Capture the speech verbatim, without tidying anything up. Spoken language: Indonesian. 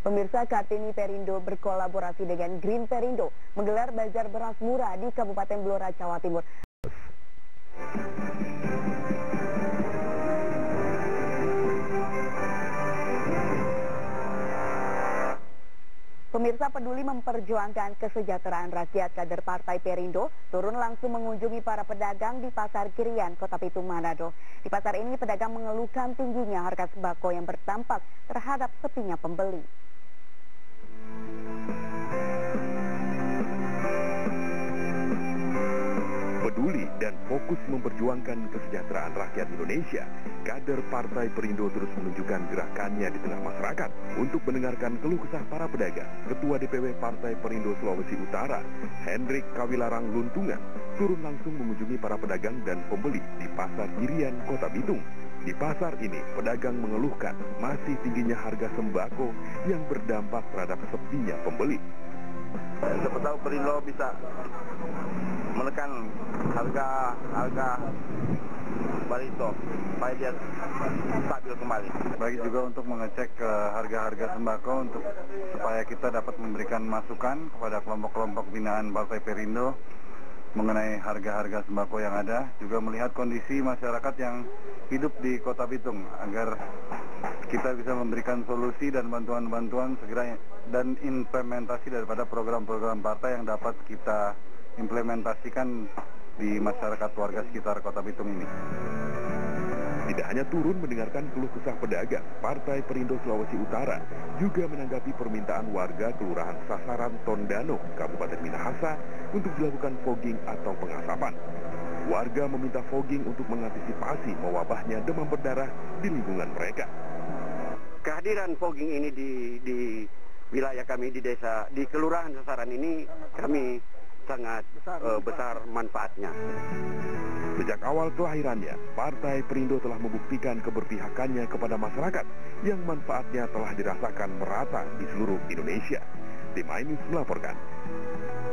Pemirsa, Kartini Perindo berkolaborasi dengan Green Perindo menggelar bazar beras murah di Kabupaten Blora, Jawa Timur. Pemirsa peduli memperjuangkan kesejahteraan rakyat, kader Partai Perindo turun langsung mengunjungi para pedagang di Pasar Kirian, Kota Bitung, Manado. Di pasar ini pedagang mengeluhkan tingginya harga sembako yang berdampak terhadap sepinya pembeli. Peduli dan fokus memperjuangkan kesejahteraan rakyat Indonesia, kader Partai Perindo terus menunjukkan gerakannya di tengah masyarakat untuk mendengarkan keluh kesah para pedagang. Ketua D P W Partai Perindo Sulawesi Utara, Hendrik Kawilarang Luntungan, turun langsung mengunjungi para pedagang dan pembeli di Pasar Kirian, Kota Bitung. Di pasar ini, pedagang mengeluhkan masih tingginya harga sembako yang berdampak terhadap sepinya pembeli. Siapa tahu Perindo bisa menekan harga harga barito supaya dia stabil kembali. Bagi juga untuk mengecek harga-harga sembako untuk supaya kita dapat memberikan masukan kepada kelompok-kelompok binaan Partai Perindo mengenai harga-harga sembako yang ada, juga melihat kondisi masyarakat yang hidup di Kota Bitung agar kita bisa memberikan solusi dan bantuan-bantuan segera dan implementasi daripada program-program partai yang dapat kita implementasikan di masyarakat warga sekitar Kota Bitung ini. Tidak hanya turun mendengarkan keluh kesah pedagang, Partai Perindo Sulawesi Utara juga menanggapi permintaan warga Kelurahan Sasaran Tondano, Kabupaten Minahasa untuk dilakukan fogging atau pengasapan. Warga meminta fogging untuk mengantisipasi mewabahnya demam berdarah di lingkungan mereka. Kehadiran fogging ini di, di wilayah kami di desa, di Kelurahan Sasaran ini kami sangat besar, uh, besar manfaatnya. Sejak awal kelahirannya, Partai Perindo telah membuktikan keberpihakannya kepada masyarakat yang manfaatnya telah dirasakan merata di seluruh Indonesia. Tim Ainus melaporkan.